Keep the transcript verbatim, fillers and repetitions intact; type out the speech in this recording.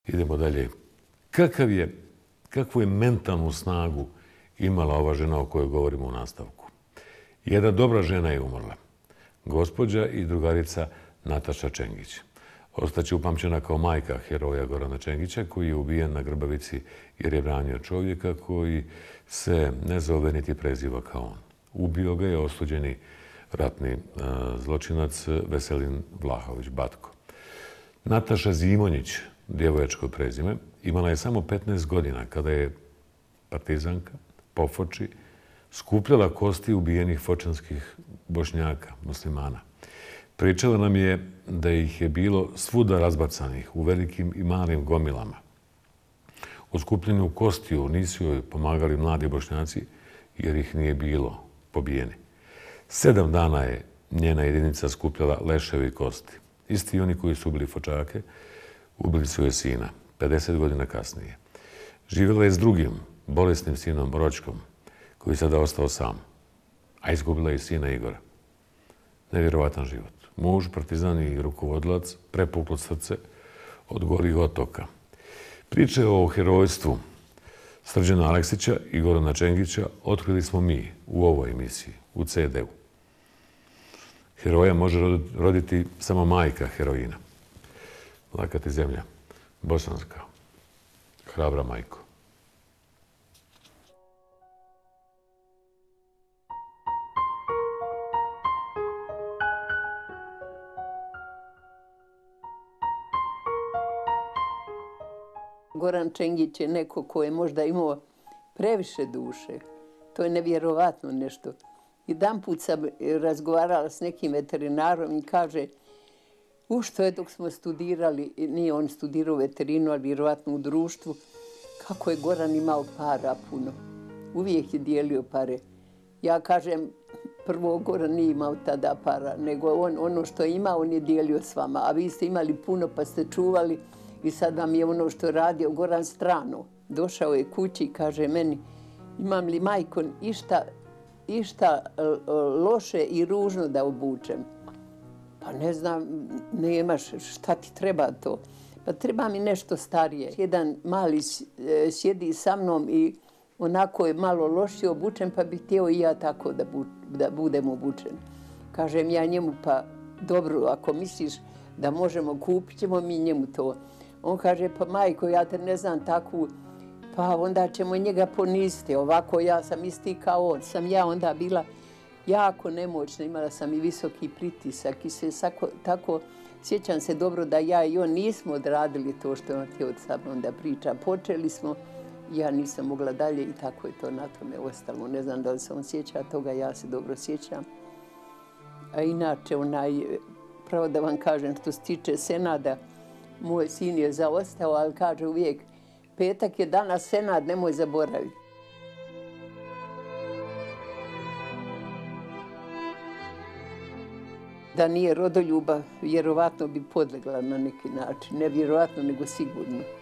Idemo dalje. Kakav je, kakvu je mentalnu snagu imala ova žena o kojoj govorimo u nastavku? Jedna dobra žena je umrla. Gospođa i drugarica Nataša Čengić. Ostaće upamćena kao majka heroja Gorana Čengića, koji je ubijen na Grbavici jer je branio čovjeka koji se ne zove niti preziva kao on. Ubio ga je osuđeni ratni zločinac Veselin Vlahović Batko. Nataša Zimonjić, djevojačko prezime, imala je samo petnaest godina kada je partizanka po Foči skupljala kosti ubijenih fočanskih Bošnjaka, muslimana. Pričala nam je da ih je bilo svuda razbacanih u velikim i malim gomilama. U skupljenju kostiju nisu joj pomagali mladi Bošnjaci jer ih nije bilo, pobijeni. Sedam dana je njena jedinica skupljala leševi i kosti. Isti oni koji su ubili Fočake, ubili su joj sina, pedeset godina kasnije. Živjela je s drugim, bolesnim sinom Ročkom, koji je sada ostao sam, a izgubila je i sina Igora. Nevjerovatan život. Muž, partizan i rukovodilac, prepuklo srce od gorih otoka. Priče o herojstvu Srđana Aleksića i Gorana Čengića otkrili smo mi u ovoj emisiji, u ce de u. Heroja može roditi samo majka heroina. Laka ti zemlja, bosanska, hrabra majko. Goran Čengić je neko ko je možda imao previše duše. To je nevjerovatno nešto. Jedan put sam razgovarala s nekim veterinarom i kaže u što je dok smo studirali, nije on studirao veterinu, ali vjerovatno u društvu, kako je Goran imao para puno. Uvijek je dijelio pare. Ja kažem, prvo Goran nije imao tada para, nego on, ono što je imao, on je dijelio s vama. A vi ste imali puno pa ste čuvali i sad vam je ono što je radio Goran strano. Došao je kući i kaže meni, imam li majko išta, išta loše i ružno da obučem? Pa ne znam, nemaš, šta ti treba to? Pa treba mi nešto starije. Jedan mali sjedi sa mnom i onako je malo lošije obučen, pa bih htio i ja tako da, bu, da budem obučen. Kažem ja njemu, pa dobro, ako misliš da možemo, kupit ćemo mi njemu to. On kaže, pa majko, ja te ne znam takvu, pa onda ćemo njega poniziti. Ovako ja sam isti kao on. Sam ja onda bila jako nemoćna, imala sam i visoki pritisak i sve sako, tako, sjećam se dobro da ja i on nismo odradili to što je on htio sa mnom da priča. Počeli smo, ja nisam mogla dalje i tako je to na tome ostalo. Ne znam da li se on sjeća toga, ja se dobro sjećam. A inače, onaj, pravo da vam kažem, što se tiče Senada, moj sin je zaostao, ali kaže uvijek, petak je danas Senad, nemoj zaboraviti. Da nije rodoljuba, vjerovatno bi podlegla na neki način. Ne vjerovatno, nego sigurno.